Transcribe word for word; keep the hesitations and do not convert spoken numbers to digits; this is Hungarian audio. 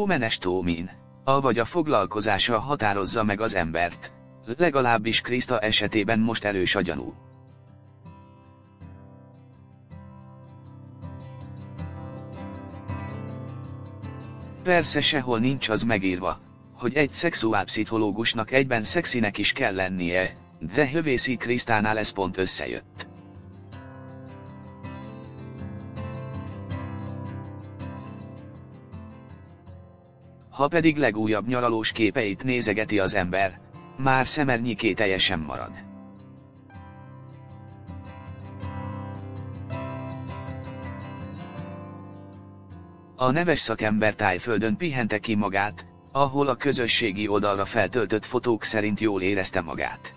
Nomenes Tómin, avagy a foglalkozása határozza meg az embert, legalábbis Kriszta esetében most erős a gyanú. Persze sehol nincs az megírva, hogy egy szexuálpszichológusnak egyben szexinek is kell lennie, de Hövészi Krisztánál ez pont összejött. Ha pedig legújabb nyaralós képeit nézegeti az ember, már szemernyi kételje marad. A neves szakember Tájföldön pihente ki magát, ahol a közösségi oldalra feltöltött fotók szerint jól érezte magát.